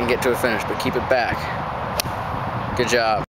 get to a finish, but keep it back. Good job.